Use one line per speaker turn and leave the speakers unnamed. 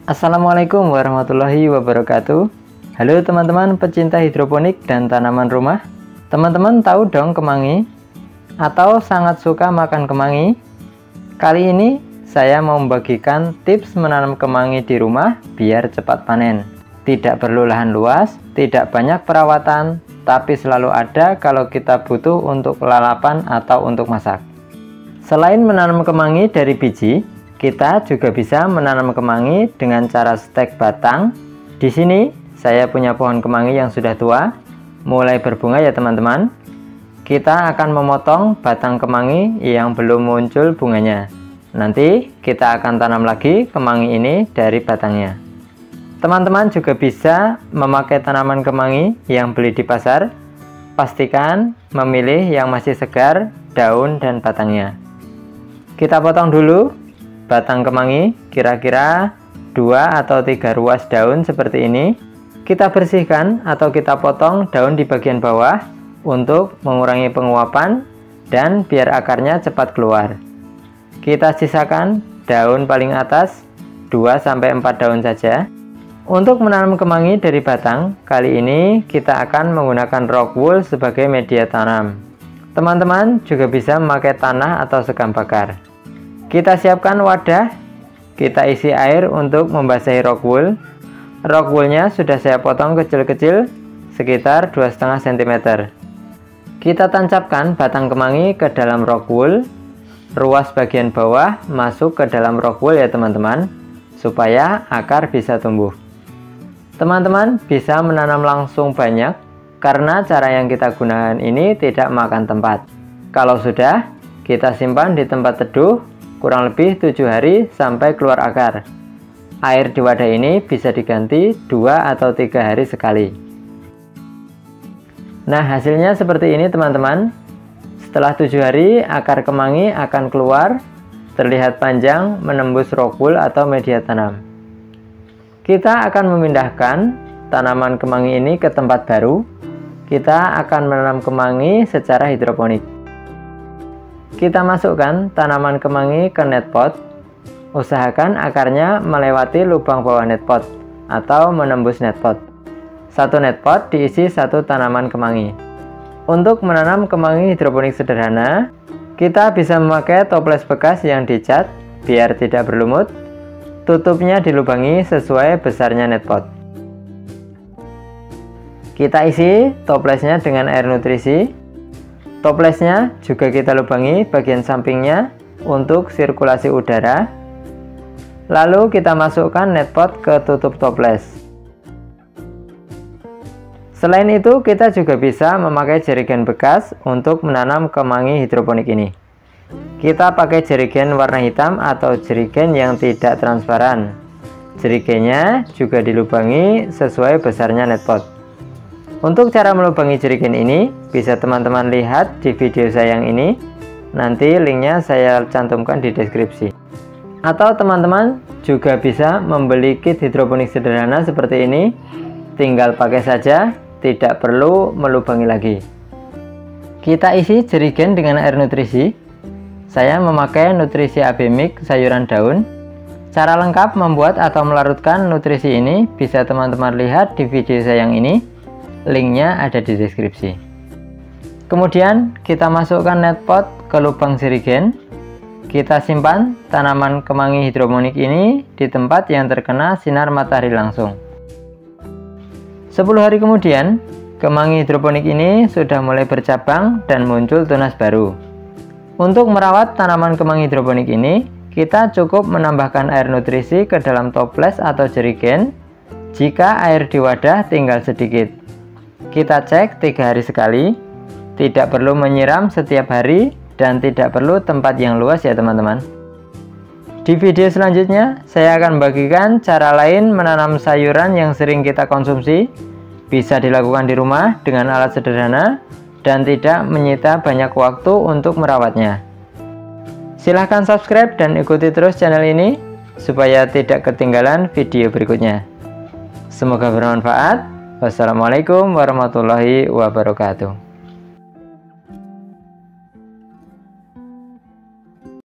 Assalamualaikum warahmatullahi wabarakatuh. Halo teman-teman pecinta hidroponik dan tanaman rumah. Teman-teman tahu dong kemangi? Atau sangat suka makan kemangi? Kali ini saya mau membagikan tips menanam kemangi di rumah biar cepat panen. Tidak perlu lahan luas, tidak banyak perawatan, tapi selalu ada kalau kita butuh untuk lalapan atau untuk masak. Selain menanam kemangi dari biji, kita juga bisa menanam kemangi dengan cara stek batang. Di sini saya punya pohon kemangi yang sudah tua, mulai berbunga ya teman-teman. Kita akan memotong batang kemangi yang belum muncul bunganya. Nanti kita akan tanam lagi kemangi ini dari batangnya. Teman-teman juga bisa memakai tanaman kemangi yang beli di pasar. Pastikan memilih yang masih segar daun dan batangnya. Kita potong dulu batang kemangi, kira-kira 2 atau 3 ruas daun seperti ini. Kita bersihkan atau kita potong daun di bagian bawah untuk mengurangi penguapan dan biar akarnya cepat keluar. Kita sisakan daun paling atas 2-4 daun saja. Untuk menanam kemangi dari batang, kali ini kita akan menggunakan rock wool sebagai media tanam. Teman-teman juga bisa memakai tanah atau sekam bakar. Kita siapkan wadah, kita isi air untuk membasahi rock wool. Rock woolnya sudah saya potong kecil-kecil sekitar 2,5 cm. Kita tancapkan batang kemangi ke dalam rock wool. Ruas bagian bawah masuk ke dalam rock wool ya teman-teman, supaya akar bisa tumbuh. Teman-teman bisa menanam langsung banyak karena cara yang kita gunakan ini tidak makan tempat. Kalau sudah, kita simpan di tempat teduh kurang lebih 7 hari sampai keluar akar. Air di wadah ini bisa diganti 2 atau 3 hari sekali. Nah, hasilnya seperti ini teman-teman. Setelah 7 hari, akar kemangi akan keluar, terlihat panjang menembus rock wool atau media tanam. Kita akan memindahkan tanaman kemangi ini ke tempat baru. Kita akan menanam kemangi secara hidroponik. Kita masukkan tanaman kemangi ke net pot. Usahakan akarnya melewati lubang bawah net pot atau menembus net pot. Satu net pot diisi satu tanaman kemangi. Untuk menanam kemangi hidroponik sederhana, kita bisa memakai toples bekas yang dicat biar tidak berlumut. Tutupnya dilubangi sesuai besarnya net pot. Kita isi toplesnya dengan air nutrisi. Toplesnya juga kita lubangi bagian sampingnya untuk sirkulasi udara. Lalu kita masukkan net pot ke tutup toples. Selain itu, kita juga bisa memakai jerigen bekas untuk menanam kemangi hidroponik ini. Kita pakai jerigen warna hitam atau jerigen yang tidak transparan. Jerigennya juga dilubangi sesuai besarnya net pot. Untuk cara melubangi jerigen ini, bisa teman-teman lihat di video saya yang ini. Nanti linknya saya cantumkan di deskripsi. Atau teman-teman juga bisa membeli kit hidroponik sederhana seperti ini. Tinggal pakai saja, tidak perlu melubangi lagi. Kita isi jerigen dengan air nutrisi. Saya memakai nutrisi AB Mix sayuran daun. Cara lengkap membuat atau melarutkan nutrisi ini bisa teman-teman lihat di video saya yang ini. Linknya ada di deskripsi. Kemudian kita masukkan net pot ke lubang jerigen. Kita simpan tanaman kemangi hidroponik ini di tempat yang terkena sinar matahari langsung. 10 hari kemudian, kemangi hidroponik ini sudah mulai bercabang dan muncul tunas baru. Untuk merawat tanaman kemangi hidroponik ini, kita cukup menambahkan air nutrisi ke dalam toples atau jerigen. Jika air di wadah tinggal sedikit, kita cek 3 hari sekali. Tidak perlu menyiram setiap hari dan tidak perlu tempat yang luas ya teman-teman. Di video selanjutnya saya akan bagikan cara lain menanam sayuran yang sering kita konsumsi. Bisa dilakukan di rumah dengan alat sederhana dan tidak menyita banyak waktu untuk merawatnya. Silahkan subscribe dan ikuti terus channel ini supaya tidak ketinggalan video berikutnya. Semoga bermanfaat. Wassalamualaikum warahmatullahi wabarakatuh.